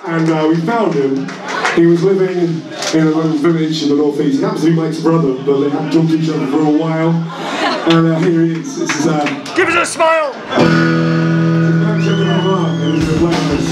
and we found him. He was living in a little village in the northeast. He happens to be Mike's brother, but they hadn't talked to each other for a while. And here he is. This is give us a smile! This is Mark, and he's going to play us.